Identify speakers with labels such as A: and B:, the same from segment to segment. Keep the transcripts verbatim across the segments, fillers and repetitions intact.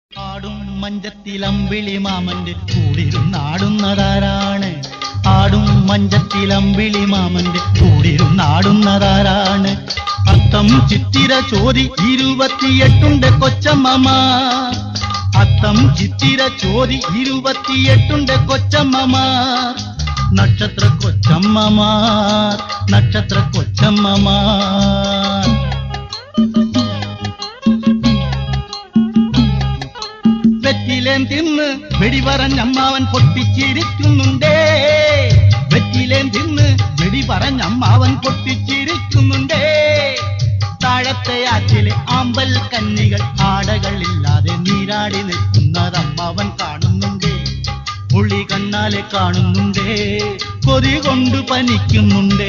A: ആടും മഞ്ചത്തിലമ്പിളി മാമന്റെ കൂടിരുന്നാടുന്നതാരാണ്? ആടും മഞ്ചത്തിലമ്പിളി മാമന്റെ കൂടിരുന്നാടുന്നതാരാണ്? അത്തം ചിത്തിര ചോതി ഇരുപത്തിയെട്ടുണ്ട് കൊച്ചമ്മ. അത്തം ചിത്തിര ചോതി ഇരുപത്തിയെട്ടുണ്ട് കൊച്ചമ്മമാർ. നക്ഷത്ര കൊച്ചമ്മമാർ, നക്ഷത്ര കൊച്ചമ്മമാർ. വെറ്റിലേം തിന്ന് വെടി പറഞ്ഞമ്മാവൻ പൊട്ടിച്ചിരിക്കുന്നുണ്ടേ. വെറ്റിലേം തിന്ന് വെടി പറഞ്ഞമ്മാവൻ പൊട്ടിച്ചിരിക്കുന്നുണ്ടേ. താഴത്തെ ആറ്റിലെ ആമ്പൽ കന്നികൾ ആടകളില്ലാതെ നീരാടി നിൽക്കുന്നതമ്മാവൻ കാണുന്നുണ്ടേ. ഒളി കണ്ണാലെ കാണുന്നുണ്ടേ, കൊതി കൊണ്ട് പനിക്കുന്നുണ്ടേ.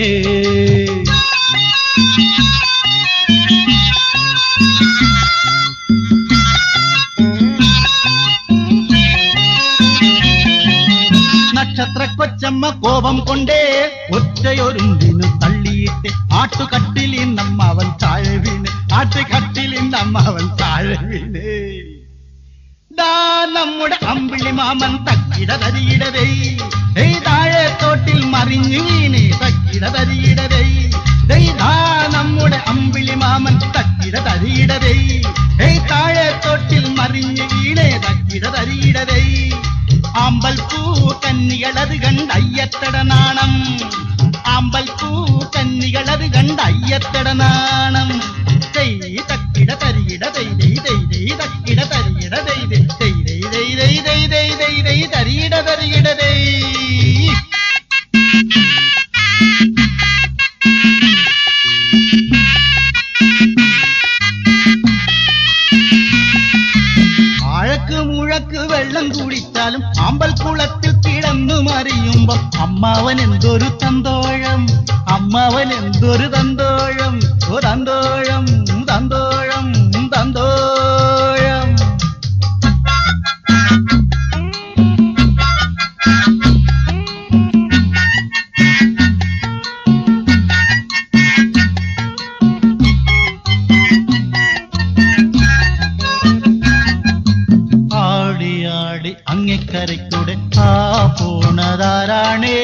A: നക്ഷത്ര കൊച്ചമ്മ കോപം കൊണ്ടേ ഒറ്റയൊരുന്തിനു തള്ളിയിട്ട് ആട്ടുകട്ടിലിന്നമ്മവൻ താഴെ വീണ്, ആട്ടുകട്ടിലിന്നമ്മവൻ താഴെ വീണ്. ദാ നമ്മുടെ അമ്പിളി മാമൻ തക്കിട തരിയിടവേ, താഴെ തോട്ടിൽ മറിഞ്ഞു വീണേ തക്കിട തരിയിടവേ. ദാ നമ്മുടെ അമ്പിളി മാമൻ തക്കിട തരിയിടവേ, താഴെ തോട്ടിൽ മറിഞ്ഞു വീണേ തക്കിട തരിയിടവേ. ആമ്പൽ പൂ കന്നികളത് കണ്ട് അയ്യത്തട നാണം, ആമ്പൽ പൂ കന്നികളത് കണ്ട് അയ്യത്തട നാണം. തക്കിട തരിയിട തൈ തക്കിട തരിയിട തൈ തരിയിട തരിയിട തൈ. ആഴക്ക് മുഴക്ക് വെള്ളം കുടിച്ചാലും ആമ്പൽ കുളത്തിൽ കിടന്നു മറിയുമ്പോ അമ്മാവൻ എന്തൊരു തന്തോഴം, അമ്മാവൻ എന്തൊരു തന്തോഴം, ഓ തന്തോഴം തന്തോഴം തന്തോഴം. ആടിയാടി അങ്ങക്കരയ്ക്കൂടെ ആ പോണതാരാണേ?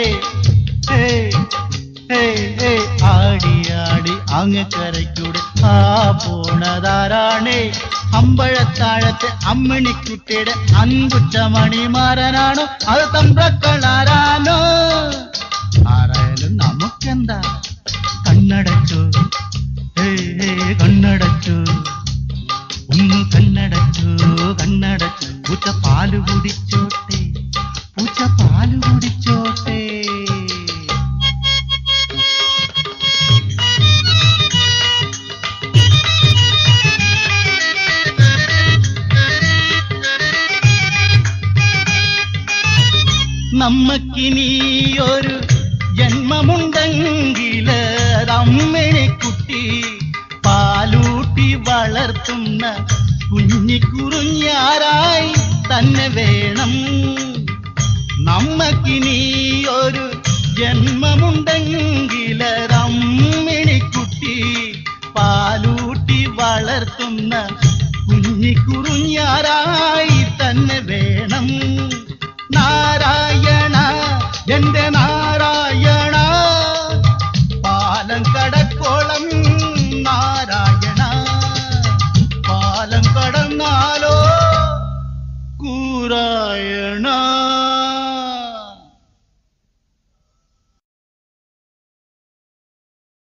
A: ആടിയാടി അങ്ങക്കരയ്ക്കൂടെ ആ പോണതാരാണേ? അമ്പഴത്താഴത്തെ അമ്മിണിക്കുട്ടിയുടെ അൻകുറ്റ മണിമാരനാണോ അത് തമ്പ്രക്കളാരാനോ? ആരായാലും നമുക്കെന്താ, കണ്ണടച്ചു കണ്ണടച്ചു ഒന്ന് കണ്ണടച്ചു കണ്ണടച്ചു. പൂച്ച പാല് കുടിച്ചോട്ടെ, പൂച്ച പാല് കുടിച്ചോട്ടെ. നമ്മക്കിനിയൊരു ജന്മമുണ്ടെങ്കില് അമ്മിണിക്കുട്ടി പാലൂട്ടി വളർത്തുന്ന കുഞ്ഞിക്കുറുഞ്ഞാരായി തന്നെ വേണം. നമ്മക്കിനിയൊരു ജന്മമുണ്ടെങ്കില് അമ്മിണിക്കുട്ടി പാലൂട്ടി വളർത്തുന്ന കുഞ്ഞിക്കുറുഞ്ഞാരായി തന്നെ വേണം. നാരായണ എന്റെ നാരായണ, പാലം കടക്കോളം നാരായണ, പാലം കടന്നാലോ